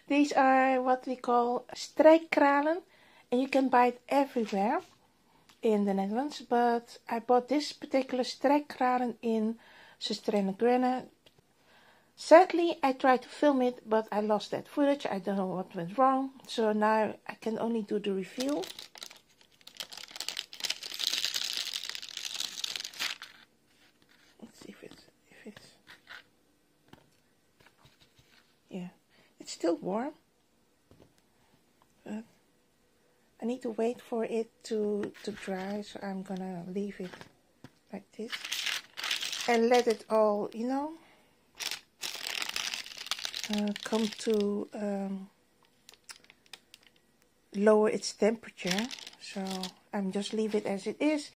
These are what we call strijkkralen, and you can buy it everywhere in the Netherlands, but I bought this particular strijkkralen in Söstrene Grene. Sadly, I tried to film it, but I lost that footage. I don't know what went wrong, so now I can only do the review. Let's see if it's yeah, it's still warm, but I need to wait for it to dry, so I'm gonna leave it like this and let it all, you know, come to lower its temperature. So I'm just leave it as it is.